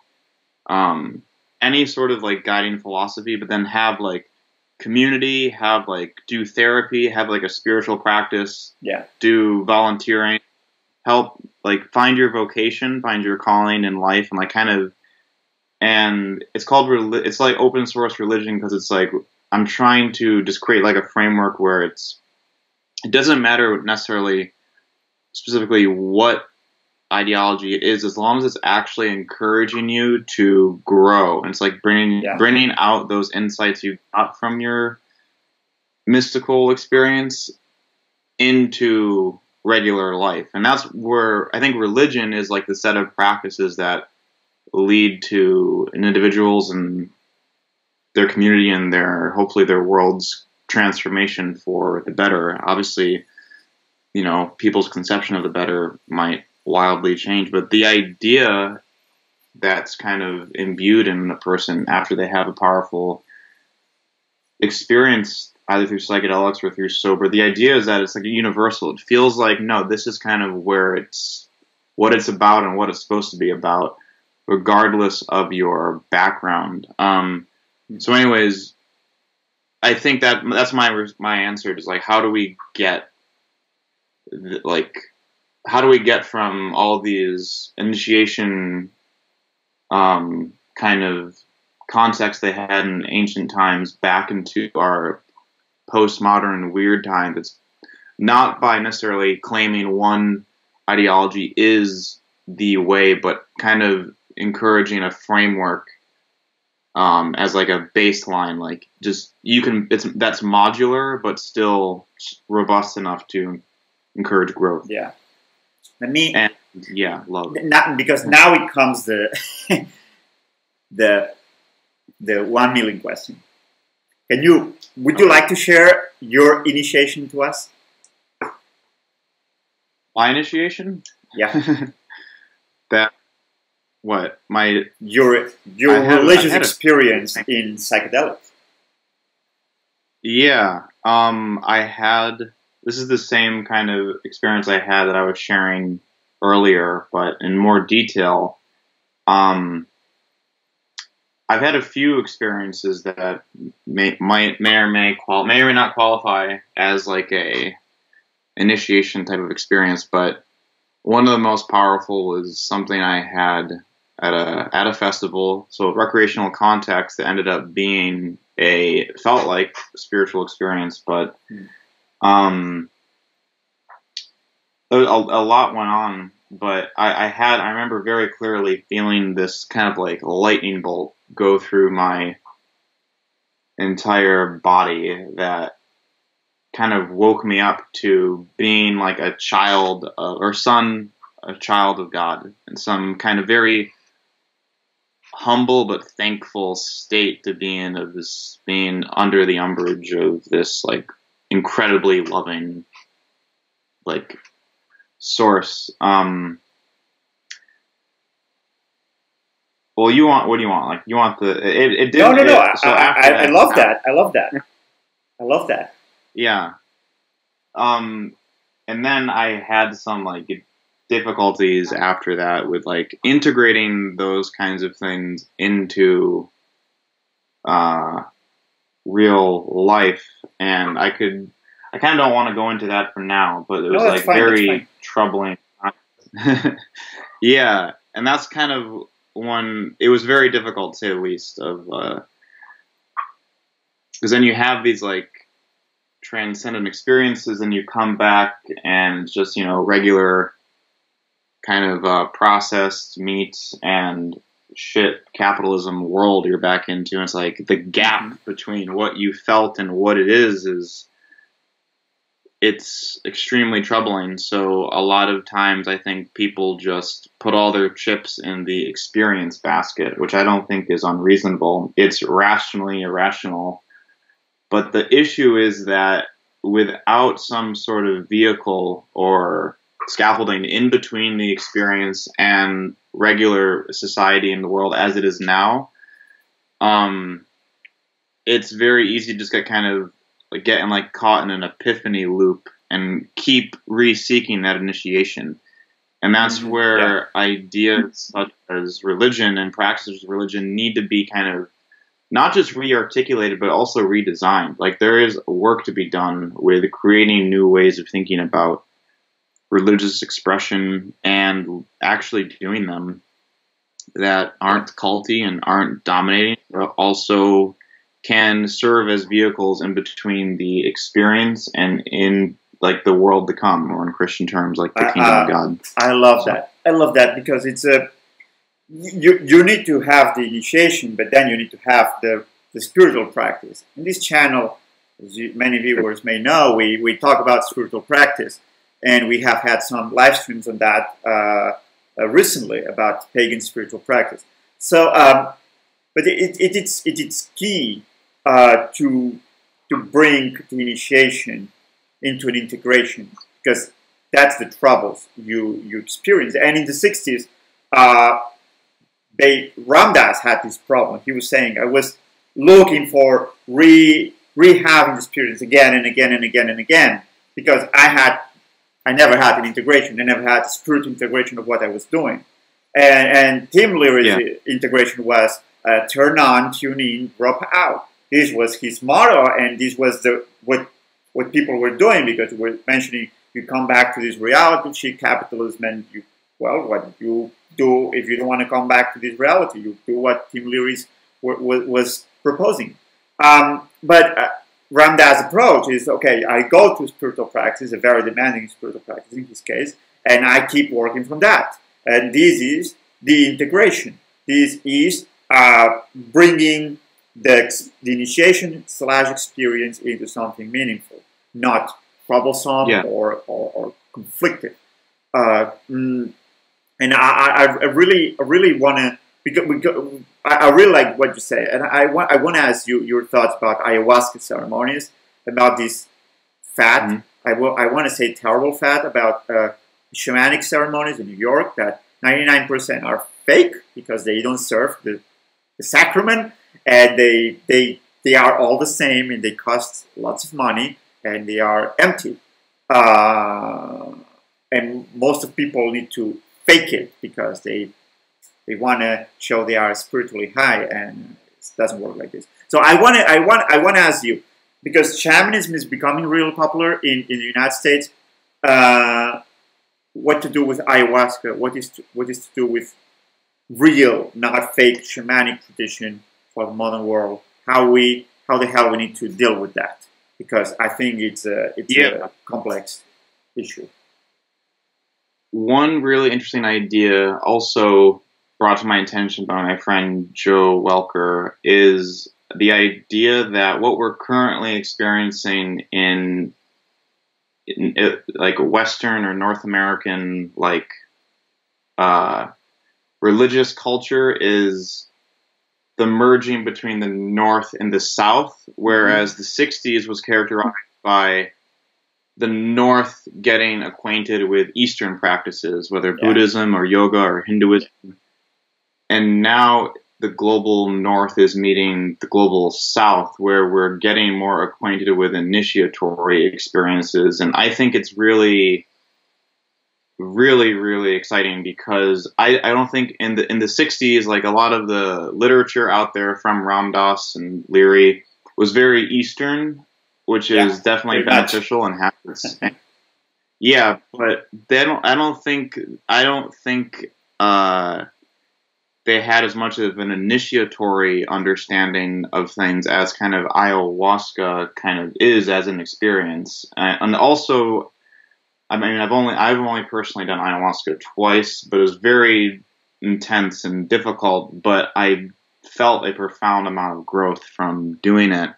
any sort of like guiding philosophy, but then have like community, have like do therapy, have like a spiritual practice, do volunteering, help like find your vocation, find your calling in life, and like kind of, and it's called it's like open source religion because it's like I'm trying to just create like a framework where it doesn't matter necessarily specifically what ideology it is, as long as it's actually encouraging you to grow. And it's like bringing out those insights you got from your mystical experience into regular life. And that's where I think religion is like the set of practices that lead to individuals and their community and hopefully their world's transformation for the better. Obviously, people's conception of the better might wildly change, but the idea that's kind of imbued in a person after they have a powerful experience, either through psychedelics or through sober, the idea is that it's like a universal. It feels like, no, this is kind of what it's about and what it's supposed to be about, regardless of your background. So anyways, I think that's my answer, is like, how do we get from all these initiation kind of context they had in ancient times back into our postmodern weird time? That's not by necessarily claiming one ideology is the way, but kind of encouraging a framework as like a baseline, like just that's modular but still robust enough to encourage growth. Yeah. Love. Because now it comes the the 1 million question. Would you like to share your initiation to us? My initiation? Yeah. Your religious experience in psychedelics. Yeah. This is the same kind of experience I had that I was sharing earlier, but in more detail. I've had a few experiences that may or may not qualify as like a initiation type of experience, but one of the most powerful was something I had at a festival, so recreational context, that ended up being felt like spiritual experience, but a lot went on. But I remember very clearly feeling this kind of like lightning bolt go through my entire body that kind of woke me up to being like a child of God, and some kind of very humble but thankful state to be in, of this being under the umbrage of this like incredibly loving like source. Well, you want, what do you want? Like, you want the, it did. No. I love that. I love that. I love that. Yeah. And then I had some like difficulties after that with like integrating those kinds of things into real life, and I kind of don't want to go into that for now, but it was like very troubling. Yeah, and that's kind of one. It was very difficult, to say the least, of because then you have these like transcendent experiences, and you come back and just, you know, regular kind of processed meat and shit capitalism world you're back into. And it's like the gap between what you felt and what it is it's extremely troubling. So a lot of times I think people just put all their chips in the experience basket, which I don't think is unreasonable. It's rationally irrational. But the issue is that without some sort of vehicle or scaffolding in between the experience and regular society in the world as it is now, it's very easy to just get kind of like getting like caught in an epiphany loop and keep re-seeking that initiation. And that's where ideas such as religion and practices of religion need to be kind of not just re-articulated, but also redesigned. Like, there is work to be done with creating new ways of thinking about religious expression and actually doing them that aren't culty and aren't dominating, but also can serve as vehicles in between the experience and in like the world to come, or in Christian terms, like the kingdom of God. I love that. I love that because it's you need to have the initiation, but then you need to have the spiritual practice. In this channel, as many viewers may know, we talk about spiritual practice, and we have had some live streams on that recently about pagan spiritual practice. So, but it's key to bring the initiation into an integration, because that's the troubles you experience. And in the 60s, Ram Dass had this problem. He was saying, I was looking for rehaving the experience again and again and again and again, because I never had an integration. I never had a spiritual integration of what I was doing. And Tim Leary's integration was turn on, tune in, drop out. This was his motto, and this was what people were doing, because we're mentioning you come back to this reality check capitalism, and what you do if you don't want to come back to this reality, you do what Tim Leary was proposing. But Ram Dass' approach is, okay, I go to spiritual practice, a very demanding spiritual practice in his case, and I keep working from that. And this is the integration. This is bringing the initiation / experience into something meaningful, not troublesome or conflicted. And I really want to, because I really like what you say, and I want to ask you your thoughts about ayahuasca ceremonies, about this fad. I want to say terrible fad about shamanic ceremonies in New York, that 99% are fake because they don't serve the sacrament, and they are all the same, and they cost lots of money, and they are empty. And most of people need to fake it because they want to show they are spiritually high, and it doesn't work like this. So I want to ask you, because shamanism is becoming real popular in the United States. What to do with ayahuasca? What is to do with real, not fake shamanic tradition for the modern world? How the hell we need to deal with that? Because I think it's a complex issue. One really interesting idea, also brought to my attention by my friend Joe Welker, is the idea that what we're currently experiencing in like Western or North American religious culture is the merging between the North and the South, whereas the 60s was characterized by the North getting acquainted with Eastern practices, whether Buddhism or yoga or Hinduism. And now the global North is meeting the global South, where we're getting more acquainted with initiatory experiences. And I think it's really, really, really exciting, because I don't think in the 60s, like a lot of the literature out there from Ram Dass and Leary was very Eastern, which is definitely beneficial and has. Yeah, but I don't think they had as much of an initiatory understanding of things as kind of ayahuasca kind of is as an experience. And also, I mean, I've only personally done ayahuasca twice, but it was very intense and difficult, but I felt a profound amount of growth from doing it.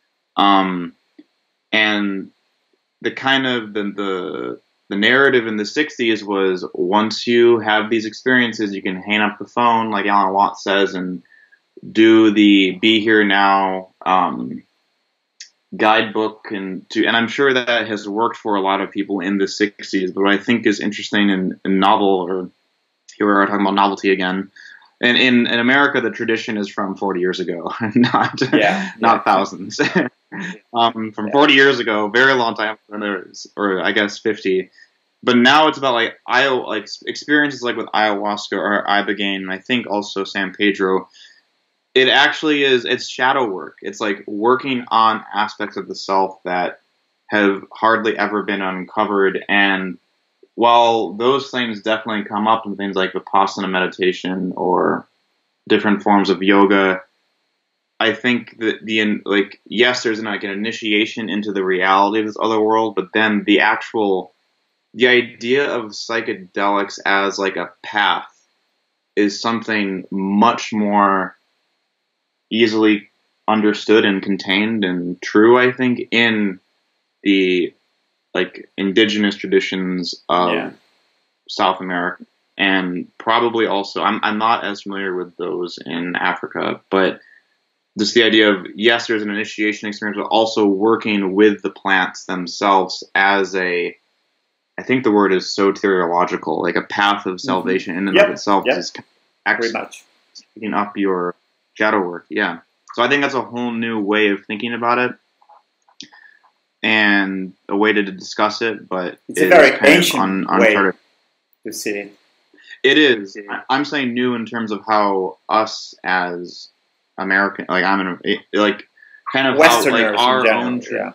And the kind of the narrative in the 60s was, once you have these experiences, you can hang up the phone, like Alan Watts says, and do the Be Here Now guidebook. And I'm sure that has worked for a lot of people in the 60s. But what I think is interesting in novel, or here we are talking about novelty again, and in America, the tradition is from 40 years ago, not thousands. From 40 years ago, very long time, or I guess 50. But now it's about like experiences like with ayahuasca or ibogaine, and I think also San Pedro. It actually it's shadow work. It's like working on aspects of the self that have hardly ever been uncovered. And while those things definitely come up in things like Vipassana meditation or different forms of yoga, I think that yes, there's like an initiation into the reality of this other world, but then the idea of psychedelics as like a path is something much more easily understood and contained and true, I think, in the like indigenous traditions of South America, and probably also I'm not as familiar with those in Africa, but just the idea of, yes, there's an initiation experience, but also working with the plants themselves as I think the word is soteriological, like a path of salvation in and of itself is actually picking up your shadow work. Yeah. So I think that's a whole new way of thinking about it and a way to discuss it, but it's a very ancient way to see it. It is. I'm saying new in terms of how us as American, like kind of Westerners how, like our in general,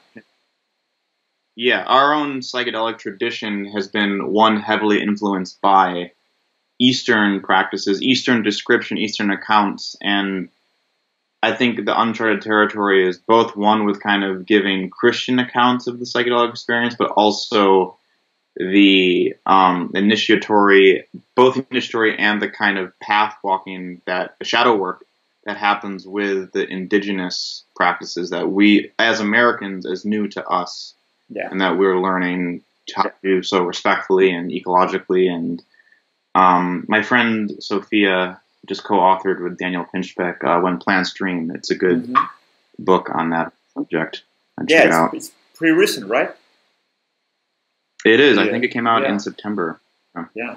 our own psychedelic tradition has been one heavily influenced by Eastern practices, Eastern description, Eastern accounts, and I think the uncharted territory is both one with kind of giving Christian accounts of the psychedelic experience, but also the initiatory and the kind of path walking, that shadow work that happens with the indigenous practices that we, as Americans, is new to us, and that we're learning how to do so respectfully and ecologically. And my friend Sophia just co-authored with Daniel Pinchbeck When Plants Dream. It's a good book on that subject. Check it out. It's pretty recent, right? It is. I think it came out in September. Yeah.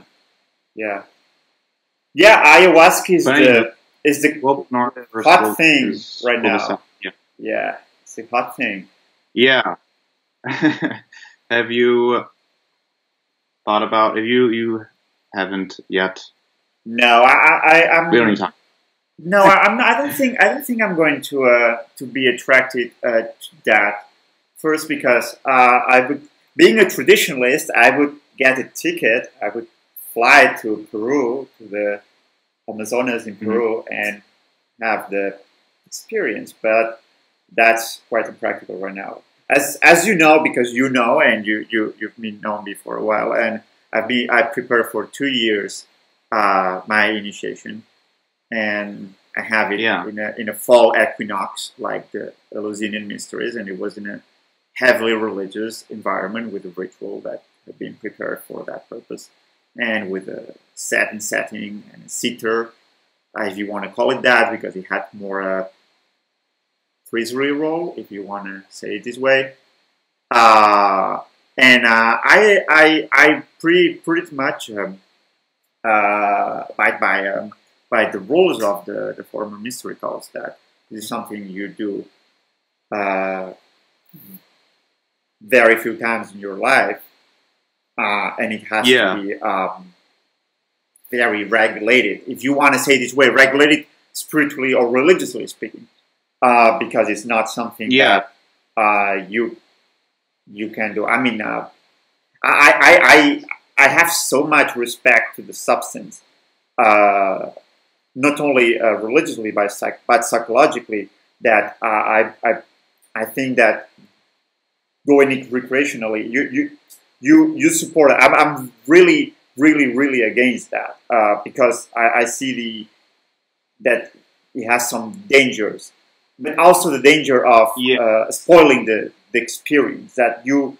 Ayahuasca is the global north hot thing right now. Yeah, it's a hot thing. Yeah. Have you thought about? You haven't yet. No, I'm. We don't need time. No, I'm not. I don't think I'm going to be attracted to that. First, because being a traditionalist, I would get a ticket. I would fly to Peru, to the Amazonas in Peru, and have the experience. But that's quite impractical right now. As you know, because you know, and you've been known me for a while, and I prepared for 2 years my initiation, and I have it in a fall equinox, like the Eleusinian Mysteries, and it was in a heavily religious environment with a ritual that had been prepared for that purpose, and with a setting and a sitter if you want to call it that, because it had more treasury role, if you want to say it this way. I pretty much abide by the rules of the former mystery cults, that this is something you do very few times in your life, and it has to be very regulated. If you want to say it this way, regulated spiritually or religiously speaking, because it's not something that you can do. I mean, I have so much respect to the substance, not only religiously but psychologically, that I think that going it recreationally, you support it. I'm really against that, because I see that it has some dangers, but also the danger of spoiling the experience, that you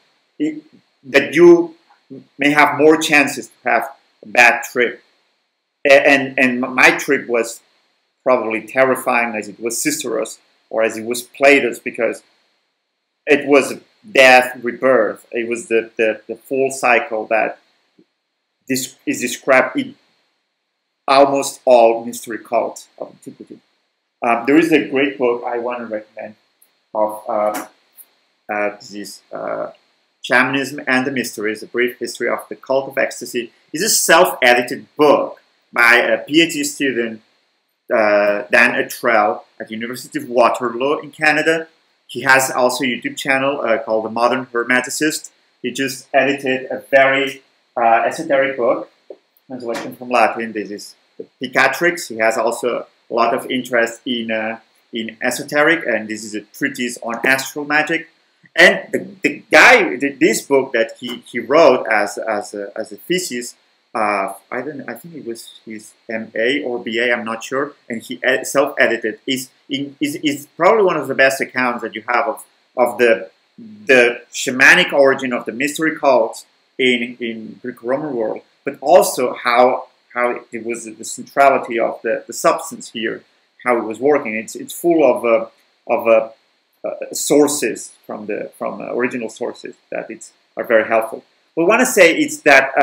may have more chances to have a bad trip. And my trip was probably terrifying as it was Sisteros, or as it was Platos, because it was death, rebirth. It was the full cycle that this is described in almost all mystery cults of antiquity. There is a great book I want to recommend of this Shamanism and the Mysteries, A Brief History of the Cult of Ecstasy. It's a self-edited book by a PhD student, Dan Etrell, at the University of Waterloo in Canada. He has also a YouTube channel called The Modern Hermeticist. He just edited a very esoteric book, translation from Latin. This is Picatrix. He has also a lot of interest in esoteric, and this is a treatise on astral magic. And the guy, this book that he wrote as a thesis, I think it was his MA or BA, I'm not sure, and he self-edited, is probably one of the best accounts that you have of the shamanic origin of the mystery cults in Greek-Roman world, but also how it was the centrality of the substance here, how it was working. It's full of sources from original sources that are very helpful. What I want to say is that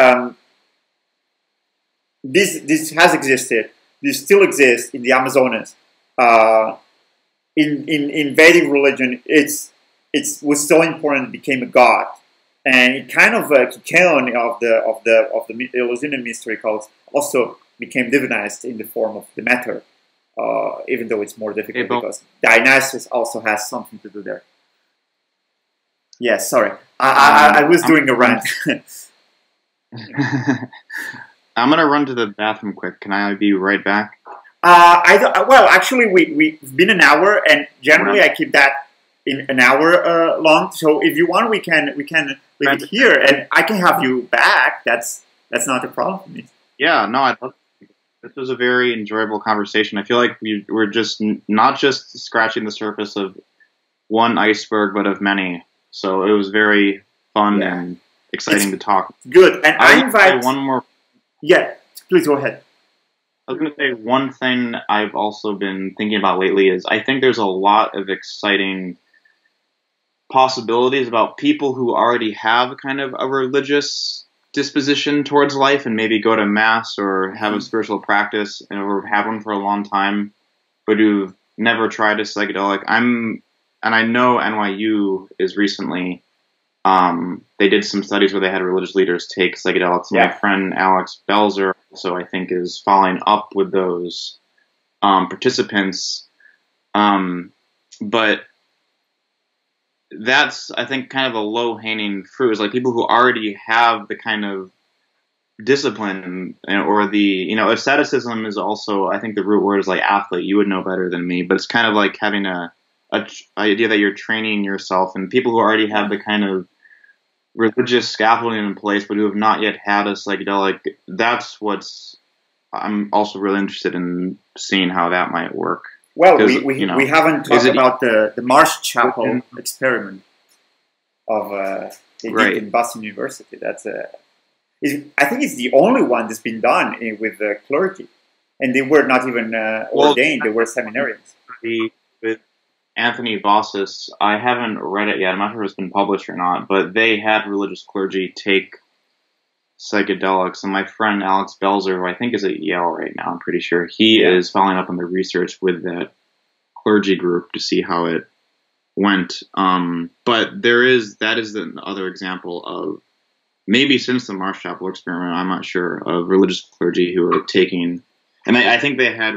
this has existed. This still exists in the Amazonas. In Vedic religion, it was so important it became a god, and it kind of Kikeon of the Eleusinian mystery cults also became divinized in the form of Demeter, even though it's more difficult because Dionysus also has something to do there. Yes, sorry, I was doing a rant. I'm gonna run to the bathroom quick. Can I be right back? Well, actually, we've been an hour, and generally I keep that in an hour long. So if you want, we can leave it here, and I can have you back. That's not a problem for me. Yeah, no, I love it. This was a very enjoyable conversation. I feel like we're just not just scratching the surface of one iceberg, but of many. So it was very fun and exciting to talk. Good, and I invite one more. Yeah, please go ahead. I was going to say one thing I've also been thinking about lately is I think there's a lot of exciting possibilities about people who already have kind of a religious disposition towards life and maybe go to mass or have a spiritual practice or have one for a long time, but who've never tried a psychedelic. And I know NYU is recently, they did some studies where they had religious leaders take psychedelics. Yeah. My friend Alex Belzer also, I think, is following up with those participants. But that's, I think, kind of a low-hanging fruit. Is like people who already have the kind of discipline or the, asceticism is also, I think the root word is like athlete. You would know better than me, but it's kind of like having a idea that you're training yourself, and people who already have the kind of religious scaffolding in place but who have not yet had a psychedelic, that's what's I'm also really interested in seeing how that might work. Well, we haven't talked about the Marsh Chapel experiment of in Boston University. I think it's the only one that's been done with the clergy. and they were not even ordained; they were seminarians. With Anthony Vossis, I haven't read it yet. I'm not sure if it's been published or not, but they had religious clergy take psychedelics, and my friend Alex Belzer, who I think is at Yale right now, I'm pretty sure, he is following up on the research with that clergy group to see how it went. But that is another example of, maybe since the Mars Chapel experiment, I'm not sure, of religious clergy who are taking, and I think they had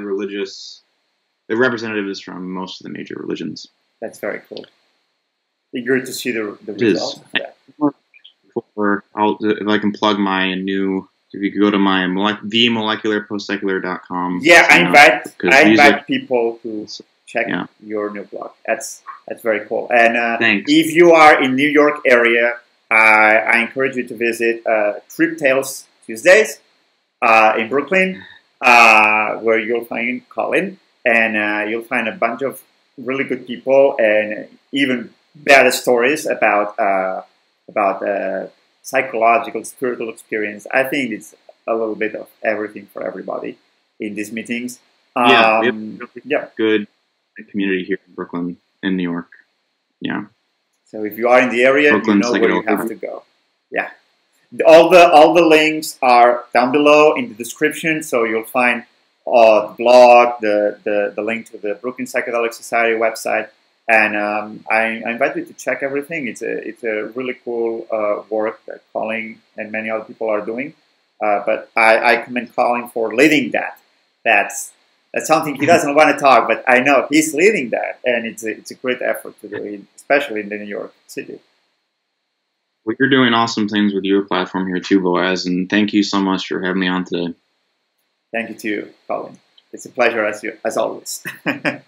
the representatives from most of the major religions. That's very cool. Eager to see the results of that. If I can plug my new, if you could go to my themolecularpostsecular.com. Yeah, I invite people to check your new blog. That's very cool. And if you are in New York area, I encourage you to visit Trip Tales Tuesdays in Brooklyn, where you'll find Colin, and you'll find a bunch of really good people and even better stories about psychological, spiritual experience. I think it's a little bit of everything for everybody in these meetings. We have good community here in Brooklyn, in New York. Yeah. So if you are in the area, you know where you have to go. Yeah. All the links are down below in the description, so you'll find the blog, the link to the Brooklyn Psychedelic Society website. And I invite you to check everything. It's a really cool work that Colin and many other people are doing. But I commend Colin for leading that. That's something he doesn't want to talk, but I know he's leading that, and it's a great effort to do, especially in the New York City. Well, you're doing awesome things with your platform here too, Boaz, and thank you so much for having me on today. Thank you to you, Colin. It's a pleasure as always.